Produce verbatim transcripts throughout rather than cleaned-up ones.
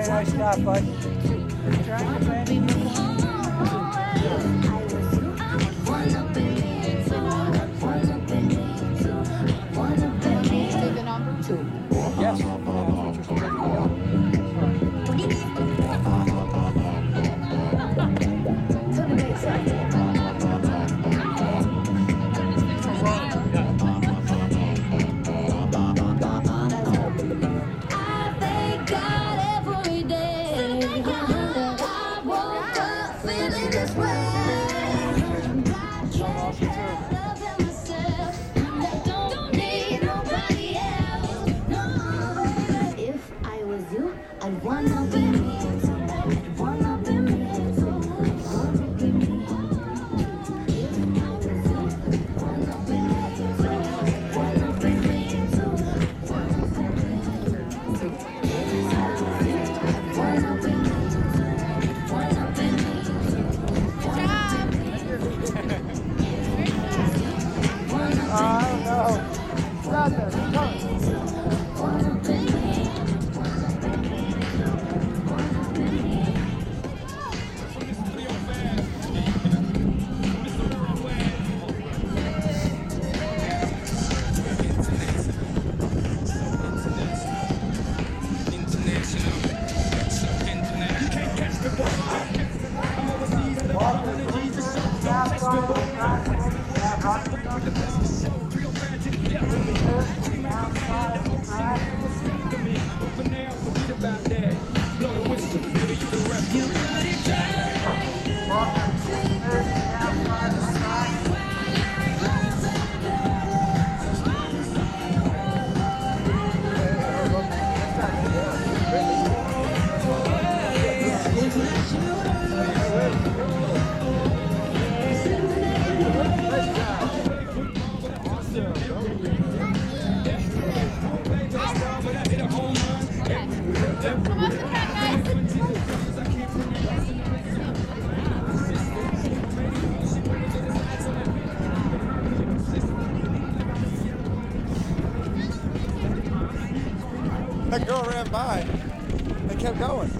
nice job, bud. Trying to be the number two. Yes. That girl ran by and kept going.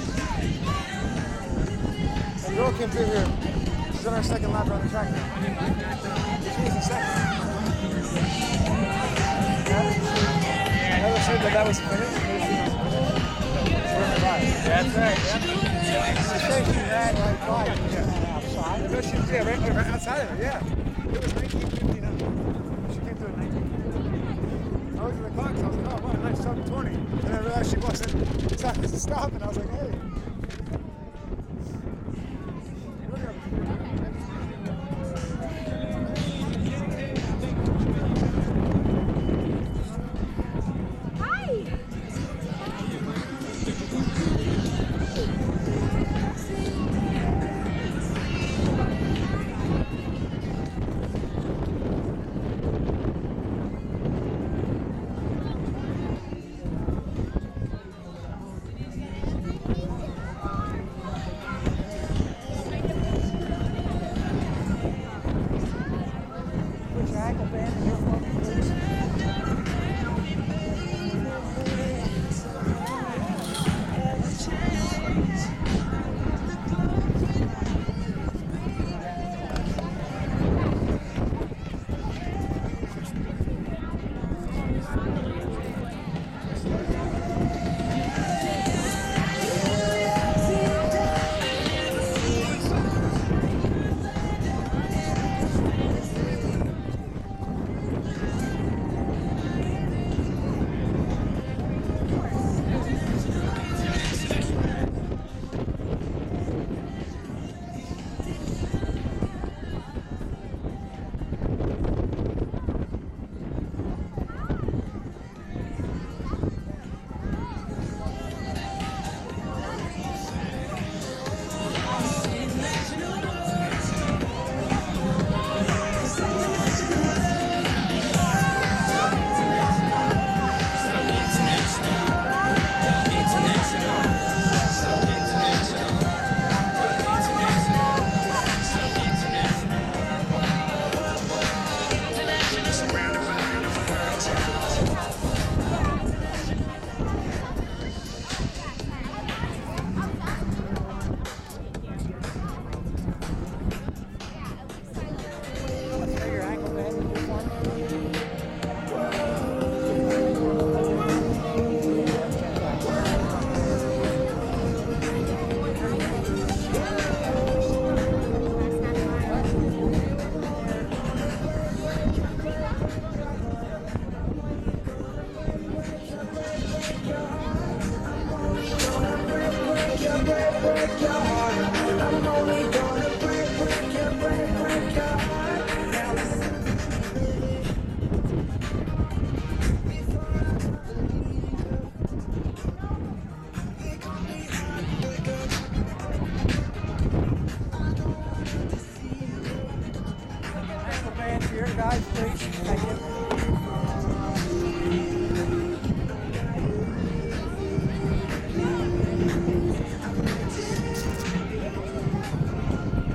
That girl came through here. She's on her second lap around the track now. She was in second. Yeah. Never said that that was finished. That's right, yeah. She said she ran right by it. Yeah. Outside? No, she was yeah, right, right outside of it, yeah. It was nineteen fifty-nine. She came through at nineteen fifty-nine. I looked at the clock, so I was like, oh, wow, nice, seven twenty. And I realized she wasn't decided to stop, and I was like, hey.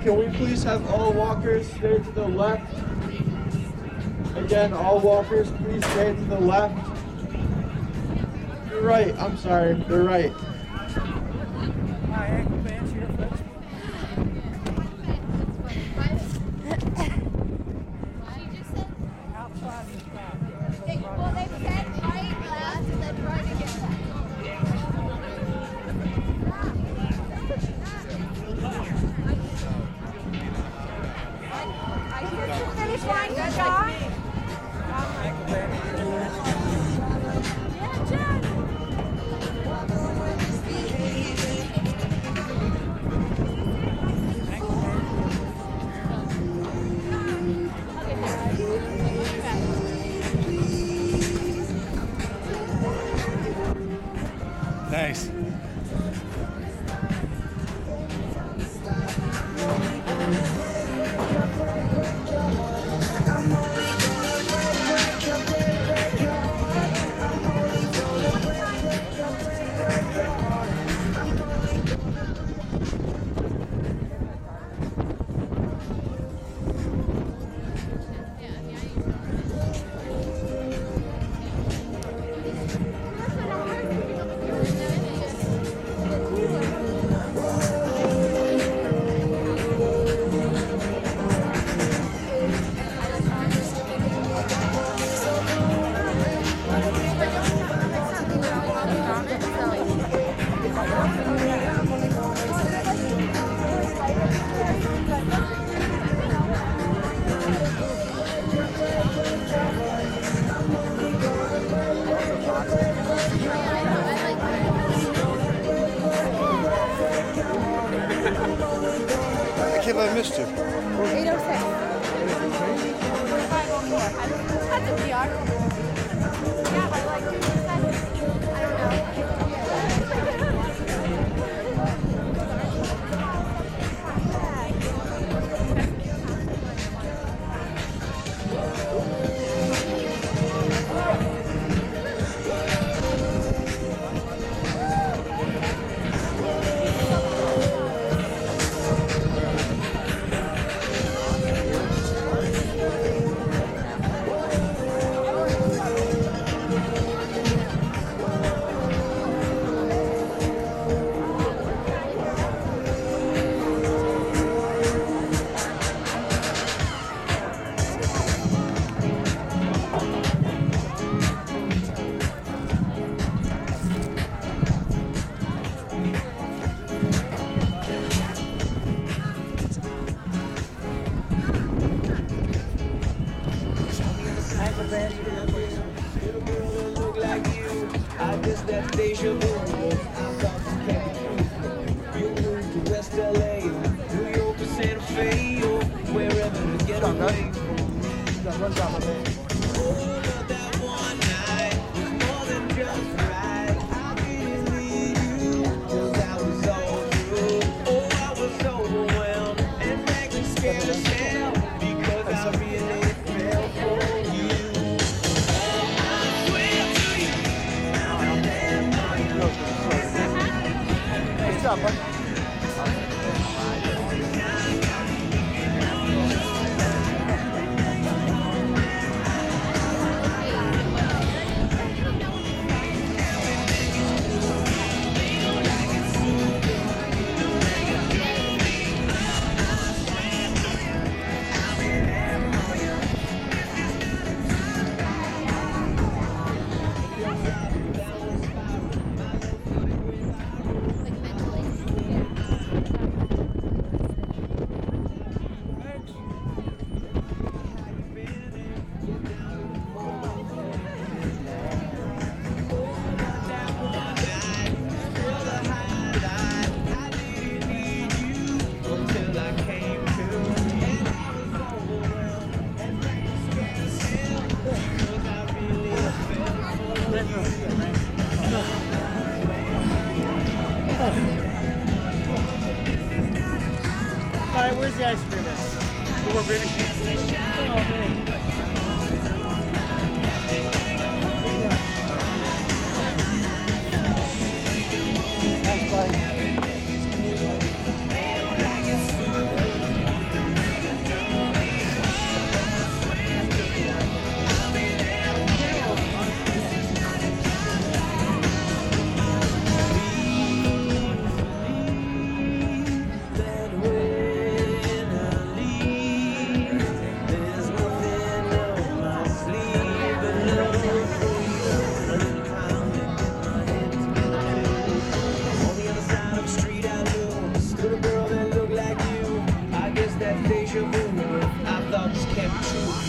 can we please have all walkers stay to the left? Again, all walkers, please stay to the left. You're right, I'm sorry, they're right. My ankle bands here, folks. Outside this back. Well, they said right last and then right again. I hear you finish line, good job. Ankle band here. Yeah, Jen. Nice. I can't believe I missed you. eight oh six. five oh four. I don't know. That's a geography. Yeah, by like two percent. I don't know. Ankle bands here. Look like you, I guess that's deja vu. I'm talking Cali, you moved to West L A, New York or Santa Fe, or wherever to get away from me. Runs out my band. Oh, but that one night was more than just right. I didn't need you, 'cause I was all through. Oh, I was overwhelmed and frankly scared as hell, because I really fell for you. What's up, bud? Alright, where's the ice cream at? We're finished. Oh, man. Thanks, bud.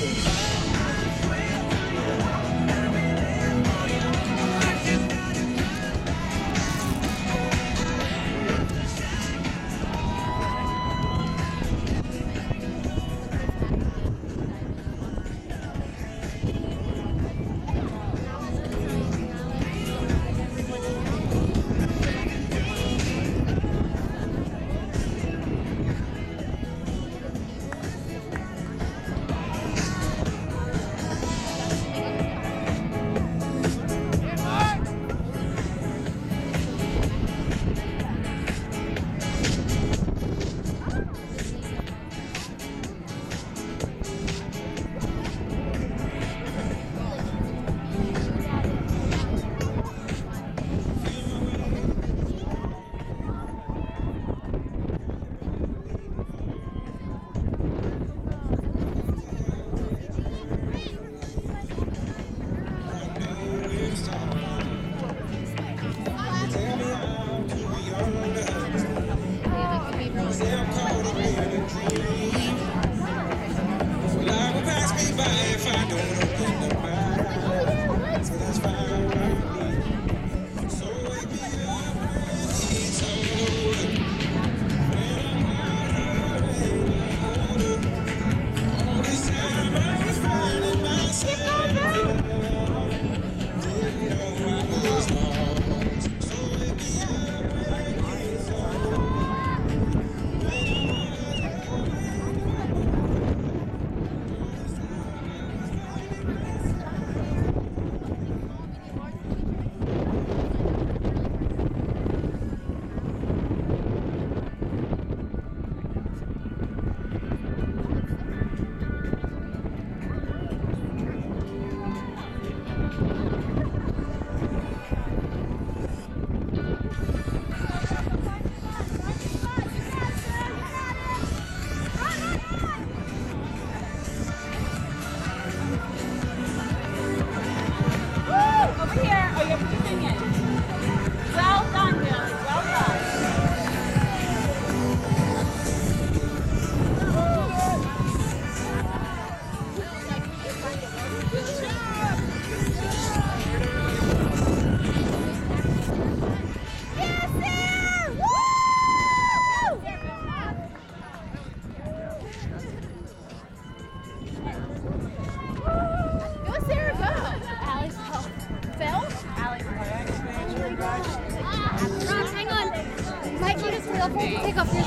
Take off your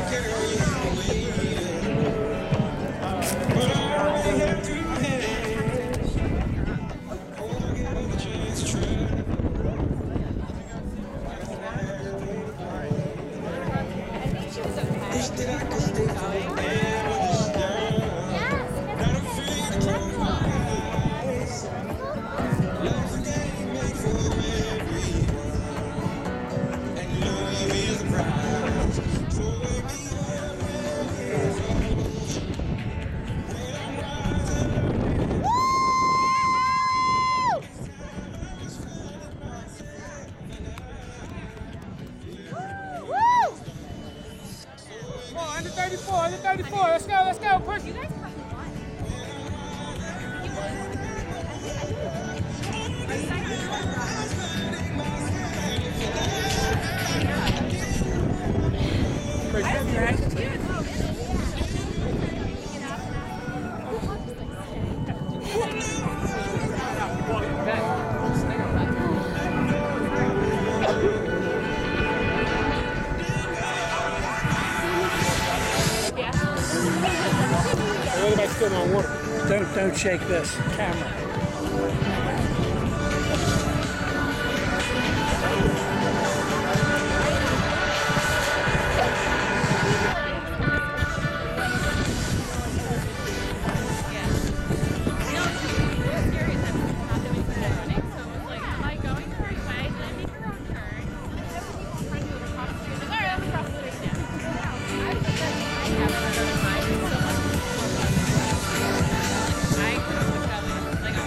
space. Under thirty-four, under thirty-four. Let's go, let's go. Push. You guys have won. Everybody's still on water. Don't, don't shake this camera. I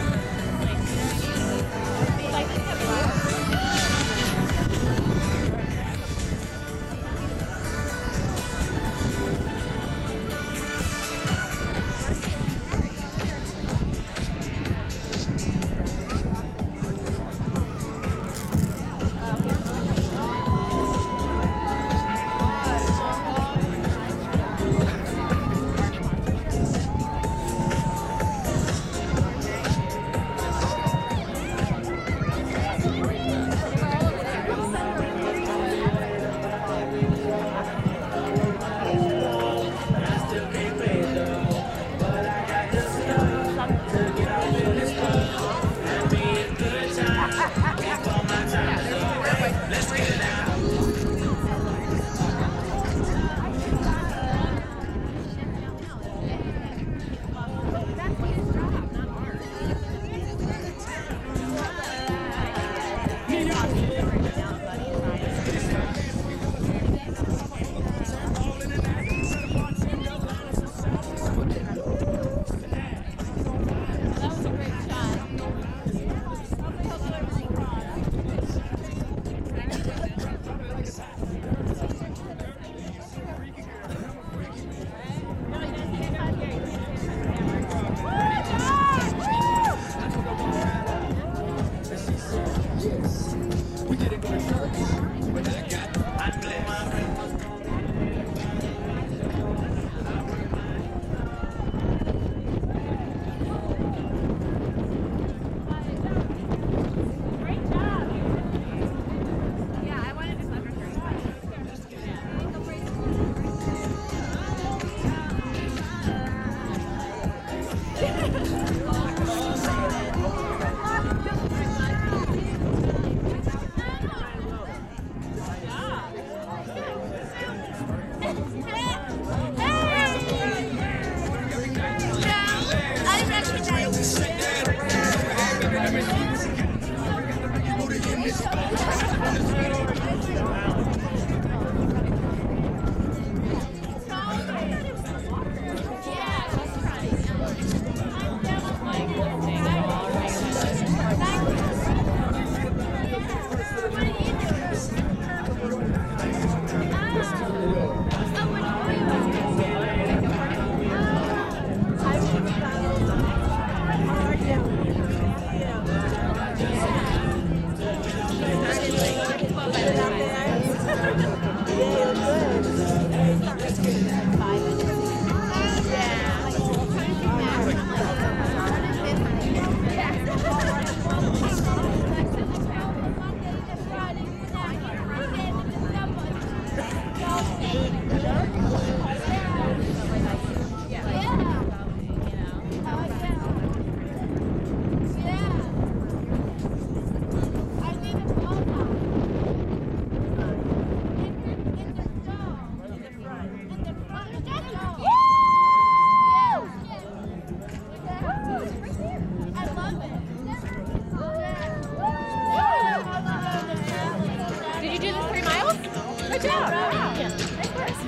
Good job. Wow. Yeah. Of course.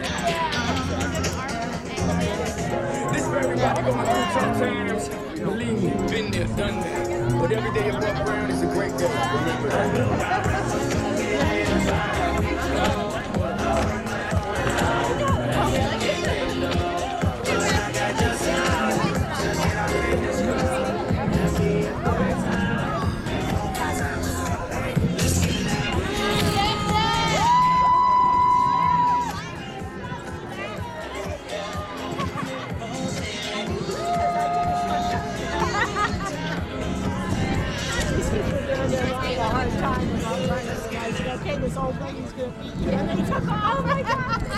This very rock going through tough times. Believe me, been there, done that. But every day above ground is a great day. Remember that. Okay, this old lady's gonna beat you. And then he took off. Oh my God.